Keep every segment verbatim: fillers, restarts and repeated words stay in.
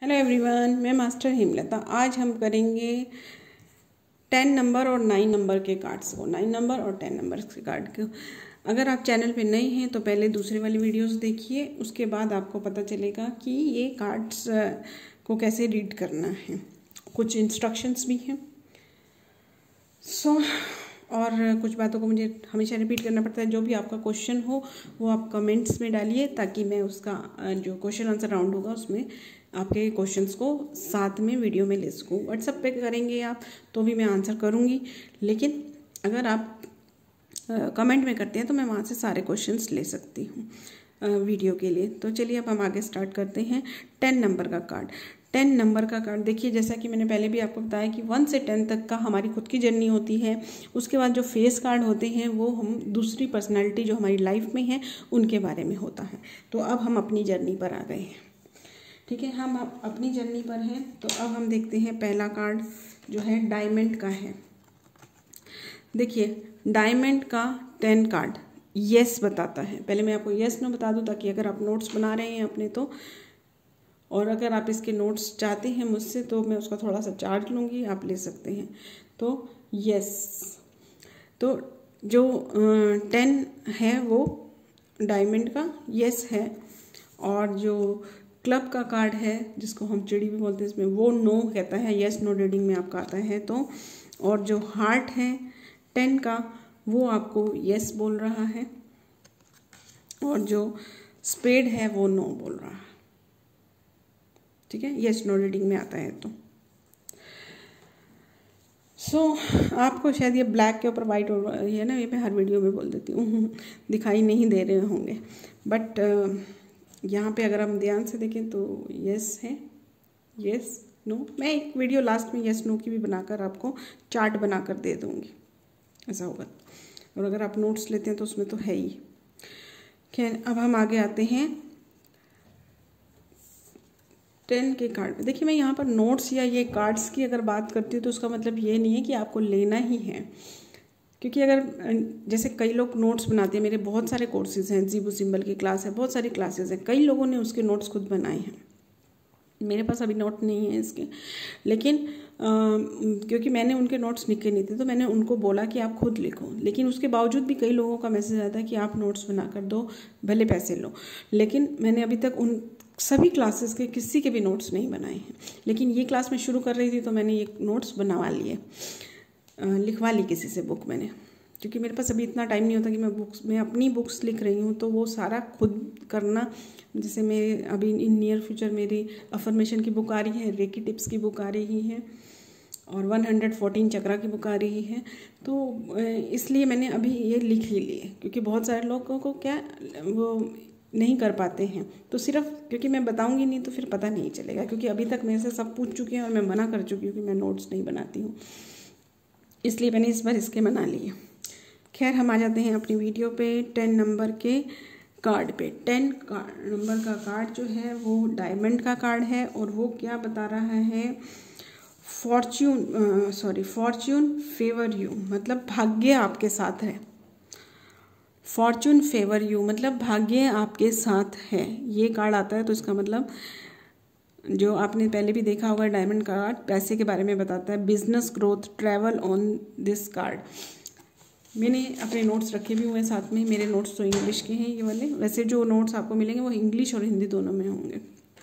Hello everyone, मैं master Hemlata. आज हम करेंगे टेन नंबर और नाइन नंबर के कार्ड्स को, नाइन नंबर और टेन नंबर के कार्ड को। अगर आप चैनल पे नए हैं तो पहले दूसरे वाली वीडियोस देखिए, उसके बाद आपको पता चलेगा कि ये कार्ड्स को कैसे रीड करना है। कुछ इंस्ट्रक्शंस भी हैं। सो so, और कुछ बातों को मुझे हमेशा रिपीट करना पड़ता है। जो भी आपका क्वेश्चन हो वो आप कमेंट्स में डालिए, ताकि मैं उसका जो क्वेश्चन आंसर राउंड होगा उसमें आपके क्वेश्चंस को साथ में वीडियो में ले सकूँ। व्हाट्सएप पे करेंगे आप तो भी मैं आंसर करूँगी, लेकिन अगर आप कमेंट में करते हैं तो मैं वहाँ से सारे क्वेश्चंस ले सकती हूँ वीडियो के लिए। तो चलिए अब हम आगे स्टार्ट करते हैं। टेन नंबर का कार्ड टेन नंबर का कार्ड देखिए, जैसा कि मैंने पहले भी आपको बताया कि वन से टेन तक का हमारी खुद की जर्नी होती है। उसके बाद जो फेस कार्ड होते हैं वो हम दूसरी पर्सनैलिटी जो हमारी लाइफ में है उनके बारे में होता है। तो अब हम अपनी जर्नी पर आ गए हैं। ठीक है, हम अपनी जर्नी पर हैं। तो अब हम देखते हैं पहला कार्ड जो है डायमंड का है। देखिए डायमंड का टेन कार्ड यस बताता है। पहले मैं आपको यस नो बता दूं, ताकि अगर आप नोट्स बना रहे हैं अपने तो, और अगर आप इसके नोट्स चाहते हैं मुझसे तो मैं उसका थोड़ा सा चार्ज लूँगी, आप ले सकते हैं। तो यस, तो जो टेन है वो डायमंड का यस है, और जो क्लब का कार्ड है जिसको हम चिड़ी भी बोलते हैं इसमें, वो नो कहता है। यस नो रीडिंग में आपका आता है तो, और जो हार्ट है टेन का वो आपको यस बोल रहा है, और जो स्पेड है वो नो बोल रहा है। ठीक है, यस नो रीडिंग में आता है तो। सो so, आपको शायद ये ब्लैक के ऊपर वाइट और ये ना, ये मैं हर वीडियो में बोल देती हूँ दिखाई नहीं दे रहे होंगे, बट यहाँ पे अगर हम ध्यान से देखें तो यस है, यस नो। मैं एक वीडियो लास्ट में यस नो की भी बनाकर आपको चार्ट बनाकर दे दूँगी, ऐसा होगा। और अगर आप नोट्स लेते हैं तो उसमें तो है ही। खैर, अब हम आगे आते हैं टेन के कार्ड पे। देखिए मैं यहाँ पर नोट्स या ये कार्ड्स की अगर बात करती हूँ तो उसका मतलब ये नहीं है कि आपको लेना ही है, क्योंकि अगर जैसे कई लोग नोट्स बनाते हैं, मेरे बहुत सारे कोर्सेज हैं, जीबू सिंबल की क्लास है, बहुत सारी क्लासेस हैं, कई लोगों ने उसके नोट्स खुद बनाए हैं। मेरे पास अभी नोट नहीं है इसके, लेकिन आ, क्योंकि मैंने उनके नोट्स लिखे नहीं थे तो मैंने उनको बोला कि आप खुद लिखो। लेकिन उसके बावजूद भी कई लोगों का मैसेज आता है कि आप नोट्स बना कर दो, भले पैसे लो। लेकिन मैंने अभी तक उन सभी क्लासेस के किसी के भी नोट्स नहीं बनाए हैं। लेकिन ये क्लास मैं शुरू कर रही थी तो मैंने ये नोट्स बनवा लिए, लिखवा ली किसी से बुक मैंने, क्योंकि मेरे पास अभी इतना टाइम नहीं होता कि मैं बुक्स मैं अपनी बुक्स लिख रही हूँ तो वो सारा खुद करना। जैसे मैं अभी इन नियर फ्यूचर मेरी अफर्मेशन की बुक आ रही है, रेकी टिप्स की बुक आ रही है, और वन हंड्रेड फोर्टीन चक्रा की बुक आ रही है। तो इसलिए मैंने अभी ये लिख ही लिए, क्योंकि बहुत सारे लोगों को क्या वो नहीं कर पाते हैं। तो सिर्फ क्योंकि मैं बताऊंगी नहीं तो फिर पता नहीं चलेगा, क्योंकि अभी तक मेरे से सब पूछ चुके हैं और मैं मना कर चुकी हूँ कि मैं नोट्स नहीं बनाती हूँ, इसलिए मैंने इस बार इसके बना लिए। खैर, हम आ जाते हैं अपनी वीडियो पे टैन नंबर के कार्ड पे। टेन कार्ड नंबर का कार्ड जो है वो डायमंड का कार्ड है, और वो क्या बता रहा है, fortune sorry fortune favour you, मतलब भाग्य आपके साथ है। फॉर्च्यून फेवर यू मतलब भाग्य आपके साथ है, ये कार्ड आता है। तो इसका मतलब जो आपने पहले भी देखा होगा, डायमंड कार्ड पैसे के बारे में बताता है, business growth, travel on this card. मैंने अपने नोट्स रखे भी हुए हैं साथ में, मेरे नोट्स तो इंग्लिश के हैं ये वाले। वैसे जो नोट्स आपको मिलेंगे वो इंग्लिश और हिंदी दोनों में होंगे।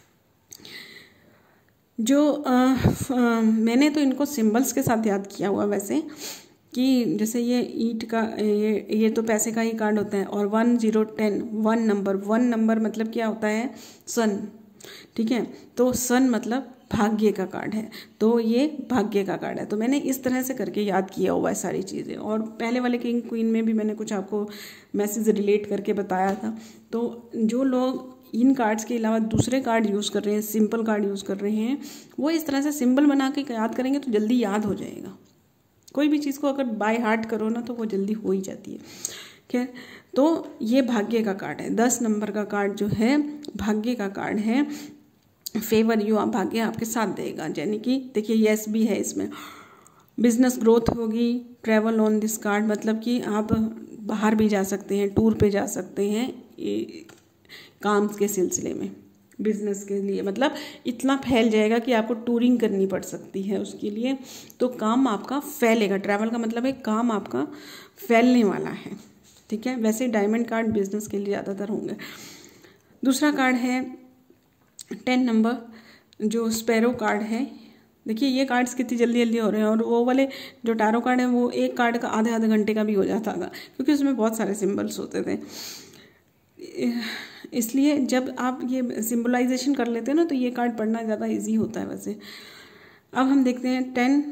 जो आ, आ, मैंने तो इनको सिंबल्स के साथ याद किया हुआ वैसे, कि जैसे ये ईट का ये ये तो पैसे का ही कार्ड होता है, और one zero ten one number one number मतलब क्या होता है, सन। ठीक है, तो सन मतलब भाग्य का कार्ड है, तो ये भाग्य का कार्ड है। तो मैंने इस तरह से करके याद किया हुआ है सारी चीज़ें। और पहले वाले किंग क्वीन में भी मैंने कुछ आपको मैसेज रिलेट करके बताया था। तो जो लोग इन कार्ड्स के अलावा दूसरे कार्ड यूज़ कर रहे हैं, सिंपल कार्ड यूज़ कर रहे हैं, वो इस तरह से सिंबल बना के याद करेंगे तो जल्दी याद हो जाएगा। कोई भी चीज़ को अगर बाय हार्ट करो ना तो वो जल्दी हो ही जाती है। खैर, तो ये भाग्य का कार्ड है। दस नंबर का कार्ड जो है भाग्य का कार्ड है। फेवर यू, आप भाग्य आपके साथ देगा, यानी कि देखिए यस भी है इसमें। बिजनेस ग्रोथ होगी, ट्रैवल ऑन दिस कार्ड मतलब कि आप बाहर भी जा सकते हैं, टूर पे जा सकते हैं काम के सिलसिले में। बिजनेस के लिए, मतलब इतना फैल जाएगा कि आपको टूरिंग करनी पड़ सकती है उसके लिए, तो काम आपका फैलेगा। ट्रैवल का मतलब है काम आपका फैलने वाला है, ठीक है। वैसे डायमंड कार्ड बिजनेस के लिए ज़्यादातर होंगे। दूसरा कार्ड है टेन नंबर, जो स्पैरो कार्ड है। देखिए ये कार्ड्स कितनी जल्दी जल्दी हो रहे हैं, और वो वाले जो टैरो कार्ड है वो एक कार्ड का आधे आधे घंटे का भी हो जाता था, क्योंकि उसमें बहुत सारे सिंबल्स होते थे। इसलिए जब आप ये सिंबलाइजेशन कर लेते हैं ना, तो ये कार्ड पढ़ना ज़्यादा इजी होता है वैसे। अब हम देखते हैं टेन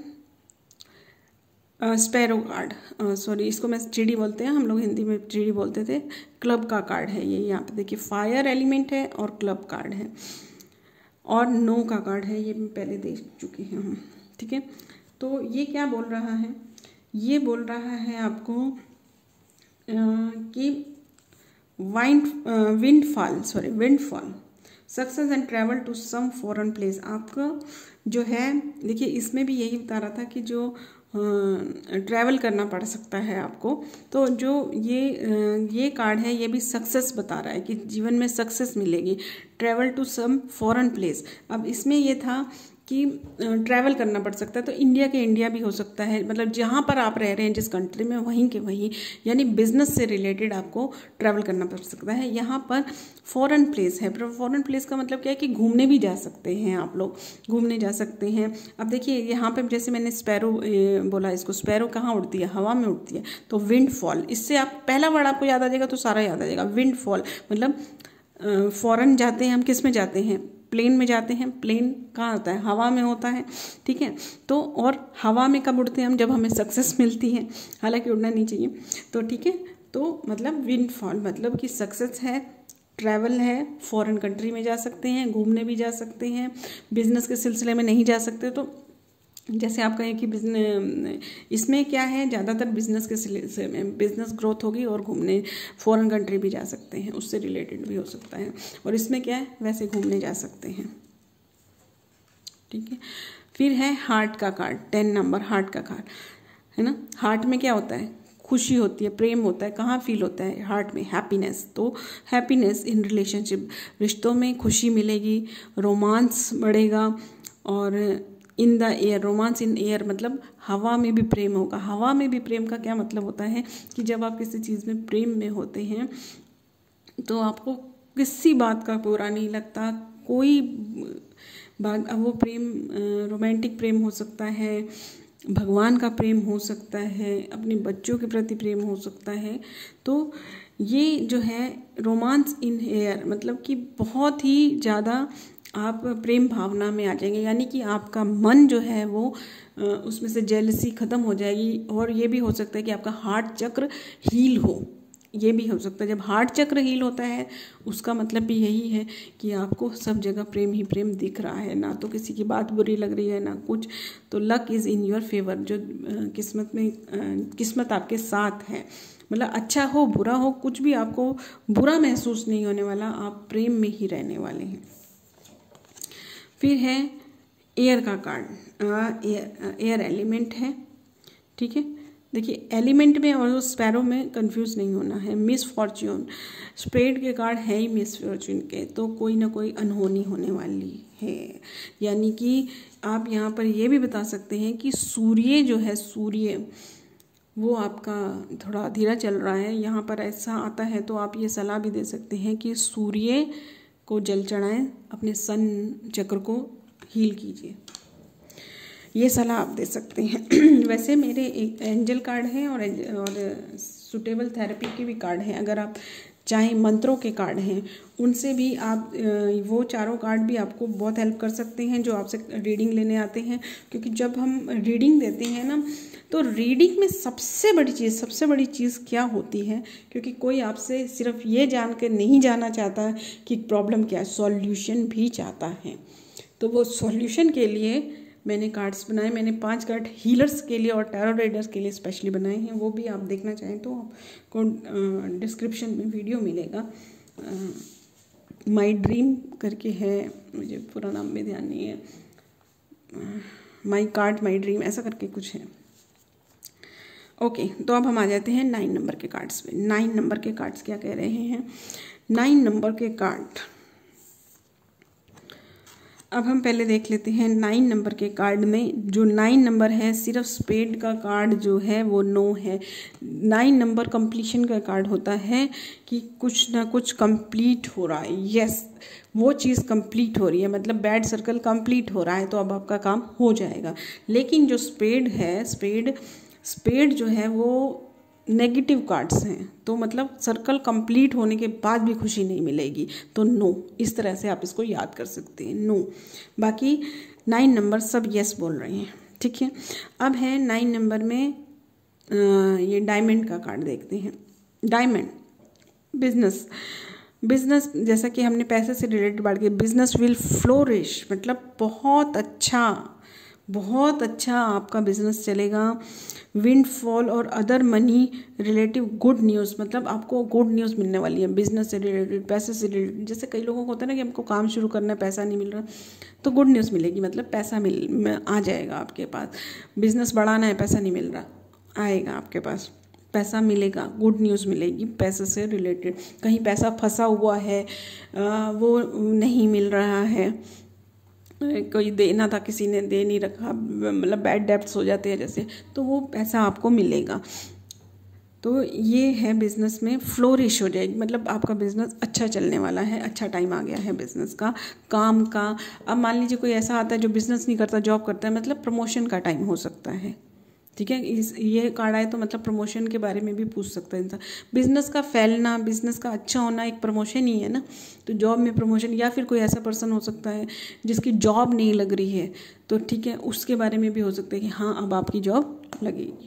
स्पैरो कार्ड, सॉरी इसको मैं चिड़ी बोलते हैं, हम लोग हिंदी में चिड़ी बोलते थे। क्लब का कार्ड है ये, यहाँ पे देखिए फायर एलिमेंट है और क्लब कार्ड है, और नो का कार्ड है, ये पहले देख चुके हैं हम, ठीक है। तो ये क्या बोल रहा है, ये बोल रहा है आपको आ, कि wind windfall sorry windfall success and travel to some foreign place. आपका जो है देखिए इसमें भी यही बता रहा था कि जो ट्रैवल करना पड़ सकता है आपको, तो जो ये ये कार्ड है ये भी सक्सेस बता रहा है कि जीवन में सक्सेस मिलेगी, travel to some foreign place. अब इसमें ये था कि ट्रैवल करना पड़ सकता है, तो इंडिया के इंडिया भी हो सकता है, मतलब जहाँ पर आप रह रहे हैं जिस कंट्री में वहीं के वहीं, यानी बिजनेस से रिलेटेड आपको ट्रैवल करना पड़ सकता है। यहाँ पर फॉरेन प्लेस है, फॉरेन प्लेस का मतलब क्या है कि घूमने भी जा सकते हैं आप लोग, घूमने जा सकते हैं। अब देखिए यहाँ पर जैसे मैंने स्पैरो बोला, इसको स्पैरो कहाँ उड़ती है, हवा में उड़ती है, तो विंड फॉल, इससे आप पहला वर्ड आपको याद आ जाएगा तो सारा याद आ जाएगा। विंड फॉल मतलब फॉरेन जाते हैं हम, किस में जाते हैं, प्लेन में जाते हैं। प्लेन कहाँ होता है, हवा में होता है, ठीक है। तो और हवा में कब उड़ते हैं हम, जब हमें सक्सेस मिलती है, हालांकि उड़ना नहीं चाहिए, तो ठीक है। तो मतलब विंड फॉल मतलब कि सक्सेस है, ट्रैवल है, फॉरेन कंट्री में जा सकते हैं, घूमने भी जा सकते हैं, बिजनेस के सिलसिले में नहीं जा सकते, तो जैसे आप कहें कि बिजनेस, इसमें क्या है ज़्यादातर बिजनेस के सिलसिले में बिजनेस ग्रोथ होगी, और घूमने फॉरेन कंट्री भी जा सकते हैं, उससे रिलेटेड भी हो सकता है। और इसमें क्या है, वैसे घूमने जा सकते हैं, ठीक है। फिर है हार्ट का कार्ड, टेन नंबर हार्ट का कार्ड है ना। हार्ट में क्या होता है, खुशी होती है, प्रेम होता है, कहाँ फील होता है, हार्ट में हैप्पीनेस। तो हैप्पीनेस इन रिलेशनशिप, रिश्तों में खुशी मिलेगी, रोमांस बढ़ेगा, और in the air, romance in air मतलब हवा में भी प्रेम होगा। हवा में भी प्रेम का क्या मतलब होता है कि जब आप किसी चीज़ में प्रेम में होते हैं तो आपको किसी बात का बुरा नहीं लगता, कोई बात, अब वो प्रेम रोमांटिक प्रेम हो सकता है, भगवान का प्रेम हो सकता है, अपने बच्चों के प्रति प्रेम हो सकता है। तो ये जो है रोमांस इन एयर मतलब कि बहुत ही ज़्यादा आप प्रेम भावना में आ जाएंगे, यानी कि आपका मन जो है वो उसमें से जेलसी ख़त्म हो जाएगी। और ये भी हो सकता है कि आपका हार्ट चक्र हील हो, ये भी हो सकता है। जब हार्ट चक्र हील होता है उसका मतलब भी यही है कि आपको सब जगह प्रेम ही प्रेम दिख रहा है, ना तो किसी की बात बुरी लग रही है ना कुछ। तो luck is in your favour, जो किस्मत में किस्मत आपके साथ है, मतलब अच्छा हो बुरा हो कुछ भी आपको बुरा महसूस नहीं होने वाला, आप प्रेम में ही रहने वाले हैं। फिर है एयर का कार्ड, एयर एयर एलिमेंट है, ठीक है। देखिए एलिमेंट में और स्पैरो में कंफ्यूज नहीं होना है। मिस फॉर्च्यून, स्प्रेड के कार्ड है ही मिस फॉर्च्यून के, तो कोई ना कोई अनहोनी होने वाली है। यानी कि आप यहाँ पर ये भी बता सकते हैं कि सूर्य जो है, सूर्य वो आपका थोड़ा धीरा चल रहा है, यहाँ पर ऐसा आता है। तो आप ये सलाह भी दे सकते हैं कि सूर्य को जल चढ़ाएं, अपने सन चक्र को हील कीजिए, ये सलाह आप दे सकते हैं। वैसे मेरे एक एंजल कार्ड हैं और और सुटेबल थेरेपी के भी कार्ड हैं, अगर आप चाहे मंत्रों के कार्ड हैं उनसे भी आप, वो चारों कार्ड भी आपको बहुत हेल्प कर सकते हैं जो आपसे रीडिंग लेने आते हैं। क्योंकि जब हम रीडिंग देते हैं ना, तो रीडिंग में सबसे बड़ी चीज़ सबसे बड़ी चीज़ क्या होती है, क्योंकि कोई आपसे सिर्फ ये जान के नहीं जाना चाहता कि प्रॉब्लम क्या है, सॉल्यूशन भी चाहता है। तो वो सॉल्यूशन के लिए मैंने कार्ड्स बनाए, मैंने पांच कार्ड हीलर्स के लिए और टैरो रीडर्स के लिए स्पेशली बनाए हैं, वो भी आप देखना चाहें तो आपको डिस्क्रिप्शन में वीडियो मिलेगा। माई ड्रीम करके है, मुझे पूरा नाम भी ध्यान नहीं है, माई कार्ड माई ड्रीम ऐसा करके कुछ है। ओके okay, तो अब हम आ जाते हैं नाइन नंबर के कार्ड्स पे। नाइन नंबर के कार्ड्स क्या कह रहे हैं, नाइन नंबर के कार्ड अब हम पहले देख लेते हैं नाइन नंबर के कार्ड में। जो नाइन नंबर है सिर्फ स्पेड का कार्ड जो है वो नो है। नाइन नंबर कंप्लीशन का कार्ड होता है कि कुछ ना कुछ कंप्लीट हो रहा है। यस, वो चीज़ कंप्लीट हो रही है, मतलब बैड सर्कल कंप्लीट हो रहा है, तो अब आपका काम हो जाएगा। लेकिन जो स्पेड है, स्पेड स्पेड जो है वो नेगेटिव कार्ड्स हैं, तो मतलब सर्कल कंप्लीट होने के बाद भी खुशी नहीं मिलेगी, तो नो। इस तरह से आप इसको याद कर सकते हैं, नो। बाकी नाइन नंबर सब यस बोल रहे हैं, ठीक है। अब है नाइन नंबर में आ, ये डायमंड का कार्ड देखते हैं। डायमंड बिजनेस बिजनेस जैसा कि हमने पैसे से रिलेटेड बात की, बिजनेस विल फ्लोरिश, मतलब बहुत अच्छा बहुत अच्छा आपका बिजनेस चलेगा। विंडफॉल और other money relative good news, मतलब आपको गुड न्यूज़ मिलने वाली है बिजनेस से रिलेटेड, पैसे से रिलेटेड। जैसे कई लोगों को होता है ना कि हमको काम शुरू करना है, पैसा नहीं मिल रहा, तो गुड न्यूज़ मिलेगी, मतलब पैसा मिल आ जाएगा आपके पास। बिजनेस बढ़ाना है, पैसा नहीं मिल रहा, आएगा आपके पास, पैसा मिलेगा, गुड न्यूज़ मिलेगी पैसे से रिलेटेड। कहीं पैसा फंसा हुआ है, वो नहीं मिल रहा है, कोई देना था किसी ने दे नहीं रखा, मतलब बैड डेब्ट्स हो जाते हैं जैसे, तो वो पैसा आपको मिलेगा। तो ये है बिज़नेस में फ्लोरिश हो जाएगी, मतलब आपका बिज़नेस अच्छा चलने वाला है, अच्छा टाइम आ गया है बिज़नेस का, काम का। अब मान लीजिए कोई ऐसा आता है जो बिज़नेस नहीं करता, जॉब करता है, मतलब प्रमोशन का टाइम हो सकता है, ठीक है। इस ये कार्ड आए तो मतलब प्रमोशन के बारे में भी पूछ सकता है इंसान। बिजनेस का फैलना, बिजनेस का अच्छा होना एक प्रमोशन ही है ना, तो जॉब में प्रमोशन, या फिर कोई ऐसा पर्सन हो सकता है जिसकी जॉब नहीं लग रही है, तो ठीक है, उसके बारे में भी हो सकता है कि हाँ अब आपकी जॉब लगेगी।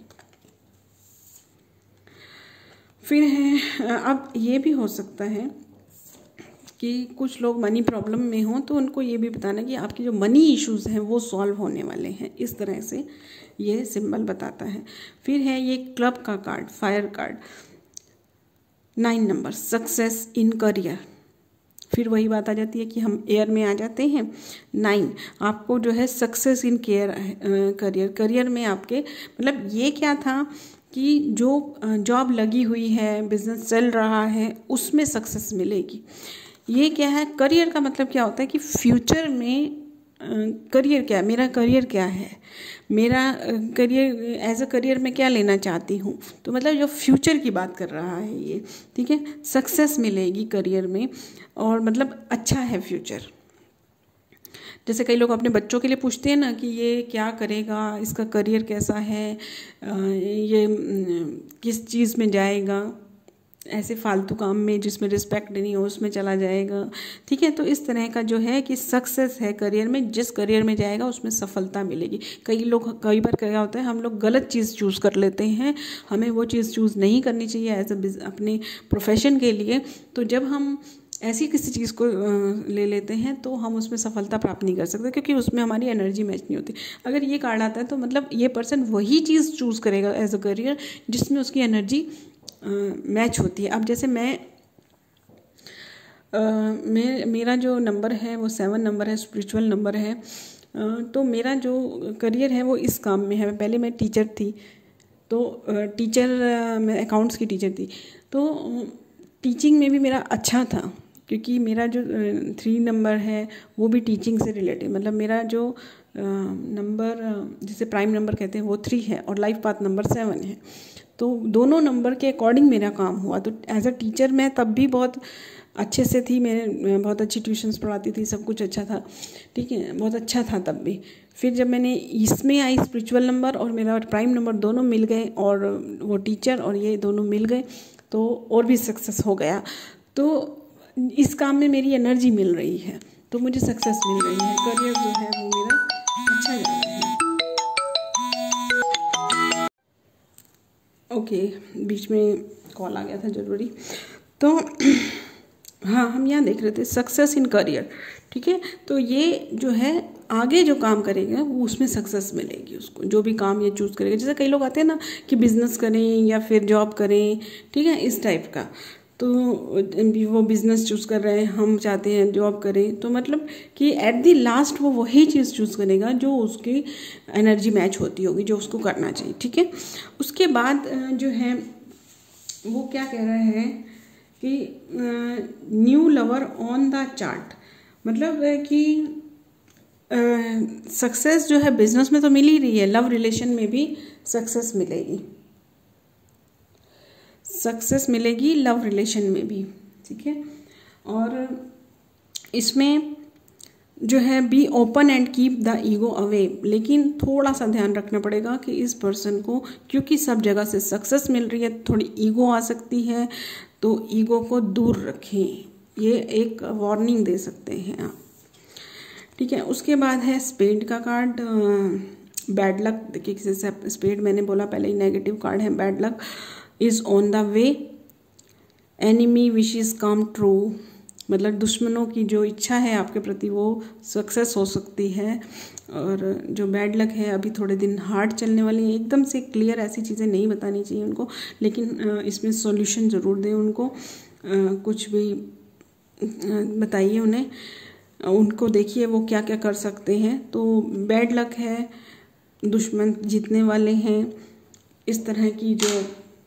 फिर है, अब ये भी हो सकता है कि कुछ लोग मनी प्रॉब्लम में हों, तो उनको ये भी बताना कि आपकी जो मनी इश्यूज़ हैं वो सॉल्व होने वाले हैं। इस तरह से ये सिंबल बताता है। फिर है ये क्लब का card, fire card, nine number, success in career. फिर वही बात आ जाती है कि हम एयर में आ जाते हैं। नाइन, आपको जो है success in care career, career में आपके, मतलब ये क्या था कि जो जॉब लगी हुई है, बिजनेस चल रहा है, उसमें सक्सेस मिलेगी। ये क्या है, करियर का मतलब क्या होता है कि फ्यूचर में करियर क्या है, मेरा करियर क्या है, मेरा करियर एज अ करियर में क्या लेना चाहती हूँ, तो मतलब जो फ्यूचर की बात कर रहा है ये, ठीक है। सक्सेस मिलेगी करियर में, और मतलब अच्छा है फ्यूचर। जैसे कई लोग अपने बच्चों के लिए पूछते हैं ना कि ये क्या करेगा, इसका करियर कैसा है, ये किस चीज़ में जाएगा, ऐसे फालतू काम में जिसमें रिस्पेक्ट नहीं हो उसमें चला जाएगा, ठीक है। तो इस तरह का जो है कि सक्सेस है करियर में, जिस करियर में जाएगा उसमें सफलता मिलेगी। कई लोग कई बार क्या होता है, हम लोग गलत चीज़ चूज़ कर लेते हैं, हमें वो चीज़ चूज़ नहीं करनी चाहिए एज अ अपने प्रोफेशन के लिए। तो जब हम ऐसी किसी चीज़ को ले लेते हैं तो हम उसमें सफलता प्राप्त नहीं कर सकते, क्योंकि उसमें हमारी एनर्जी मैच नहीं होती। अगर ये कार्ड आता है तो मतलब ये पर्सन वही चीज़ चूज़ करेगा एज अ करियर जिसमें उसकी एनर्जी मैच होती है। अब जैसे मैं Uh, मे मेरा जो नंबर है वो सेवन नंबर है, स्पिरिचुअल नंबर है, uh, तो मेरा जो करियर है वो इस काम में है। पहले मैं टीचर थी, तो टीचर uh, मैं अकाउंट्स की टीचर थी, तो टीचिंग में भी मेरा अच्छा था, क्योंकि मेरा जो थ्री नंबर है वो भी टीचिंग से रिलेटेड, मतलब मेरा जो नंबर uh, जिसे प्राइम नंबर कहते हैं वो थ्री है, और लाइफ पाथ नंबर सेवन है। तो दोनों नंबर के अकॉर्डिंग मेरा काम हुआ। तो एज अ टीचर मैं तब भी बहुत अच्छे से थी, मैं बहुत अच्छी ट्यूशन्स पढ़ाती थी, सब कुछ अच्छा था, ठीक है, बहुत अच्छा था तब भी। फिर जब मैंने इसमें आई स्पिरिचुअल नंबर और मेरा प्राइम नंबर दोनों मिल गए, और वो टीचर और ये दोनों मिल गए, तो और भी सक्सेस हो गया। तो इस काम में मेरी एनर्जी मिल रही है, तो मुझे सक्सेस मिल रही है, करियर जो है वो मेरा अच्छा जा रहा है। ओके okay, बीच में कॉल आ गया था ज़रूरी। तो हाँ, हम यहाँ देख रहे थे सक्सेस इन करियर, ठीक है। तो ये जो है आगे जो काम करेगा वो उसमें सक्सेस मिलेगी उसको, जो भी काम ये चूज़ करेगा। जैसे कई लोग आते हैं ना कि बिज़नेस करें या फिर जॉब करें, ठीक है, इस टाइप का। तो वो बिज़नेस चूज़ कर रहे हैं, हम चाहते हैं जॉब करें, तो मतलब कि एट द लास्ट वो वही चीज़ चूज़ करेगा जो उसकी एनर्जी मैच होती होगी, जो उसको करना चाहिए, ठीक है। उसके बाद जो है वो क्या कह रहे हैं कि new lover on the chart, मतलब कि सक्सेस जो है बिजनेस में तो मिल ही रही है, लव रिलेशन में भी सक्सेस मिलेगी, सक्सेस मिलेगी लव रिलेशन में भी, ठीक है। और इसमें जो है be open and keep the ego away, लेकिन थोड़ा सा ध्यान रखना पड़ेगा कि इस पर्सन को, क्योंकि सब जगह से सक्सेस मिल रही है, थोड़ी ईगो आ सकती है, तो ईगो को दूर रखें, ये एक वार्निंग दे सकते हैं आप, ठीक है। उसके बाद है स्पेड का कार्ड, बैड लक। देखिए किसी से स्पेड मैंने बोला पहले ही नेगेटिव कार्ड है, bad luck is on the way, enemy wishes come true, मतलब दुश्मनों की जो इच्छा है आपके प्रति वो सक्सेस हो सकती है। और जो बैड लक है अभी थोड़े दिन हार्ड चलने वाली है, एकदम से क्लियर ऐसी चीज़ें नहीं बतानी चाहिए उनको, लेकिन इसमें सॉल्यूशन ज़रूर दें उनको, कुछ भी बताइए उन्हें, उनको देखिए वो क्या क्या कर सकते हैं। तो बैड लक है, दुश्मन जीतने वाले हैं, इस तरह की जो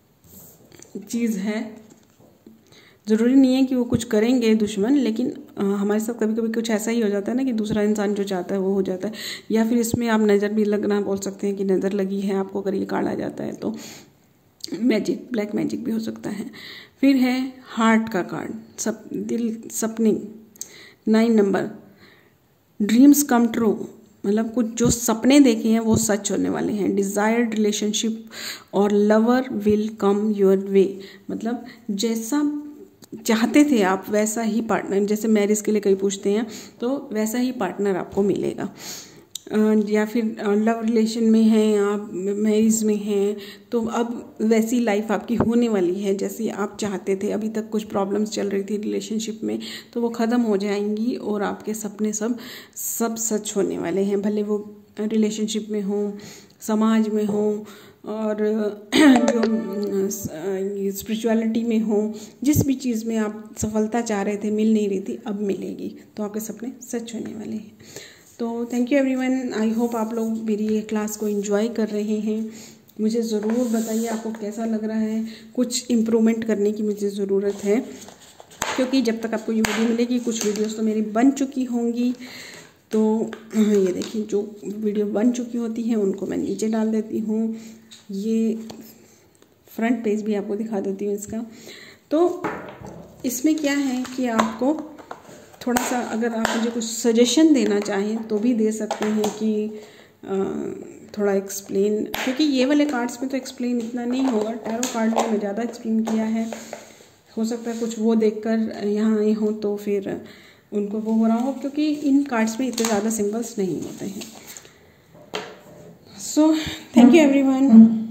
चीज़ है। ज़रूरी नहीं है कि वो कुछ करेंगे दुश्मन, लेकिन आ, हमारे साथ कभी कभी कुछ ऐसा ही हो जाता है ना कि दूसरा इंसान जो चाहता है वो हो जाता है, या फिर इसमें आप नज़र भी लगना बोल सकते हैं कि नज़र लगी है आपको, अगर ये कार्ड आ जाता है तो मैजिक, ब्लैक मैजिक भी हो सकता है। फिर है हार्ट का कार्ड, सप दिल सपने, nine number, dreams come true, मतलब कुछ जो सपने देखे हैं वो सच होने वाले हैं। डिज़ायर्ड रिलेशनशिप और lover will come your way, मतलब जैसा चाहते थे आप वैसा ही पार्टनर, जैसे मैरिज के लिए कई पूछते हैं तो वैसा ही पार्टनर आपको मिलेगा। या फिर लव रिलेशन में हैं आप, मैरिज में हैं, तो अब वैसी लाइफ आपकी होने वाली है जैसी आप चाहते थे। अभी तक कुछ प्रॉब्लम्स चल रही थी रिलेशनशिप में, तो वो ख़त्म हो जाएंगी और आपके सपने सब सब सच होने वाले हैं, भले वो रिलेशनशिप में हो, समाज में हो, और जो स्पिरिचुअलिटी में हो, जिस भी चीज़ में आप सफलता चाह रहे थे मिल नहीं रही थी, अब मिलेगी, तो आपके सपने सच होने वाले हैं। तो thank you everyone, I hope आप लोग मेरी ये क्लास को एंजॉय कर रहे हैं। मुझे ज़रूर बताइए आपको कैसा लग रहा है, कुछ इम्प्रूवमेंट करने की मुझे ज़रूरत है, क्योंकि जब तक आपको ये वीडियो मिलेगी कुछ वीडियोस तो मेरी बन चुकी होंगी। तो ये देखिए जो वीडियो बन चुकी होती हैं उनको मैं नीचे डाल देती हूँ, ये फ्रंट पेज भी आपको दिखा देती हूँ इसका। तो इसमें क्या है कि आपको थोड़ा सा, अगर आप मुझे कुछ सजेशन देना चाहें तो भी दे सकते हैं कि आ, थोड़ा एक्सप्लेन, क्योंकि ये वाले कार्ड्स में तो एक्सप्लेन इतना नहीं होगा, टैरो कार्ड में मैं ज़्यादा एक्सप्लेन किया है। हो सकता है कुछ वो देखकर यहाँ आए हों तो फिर उनको वो हो रहा हो, क्योंकि इन कार्ड्स में इतने ज़्यादा सिंबल्स नहीं होते हैं। So thank you everyone.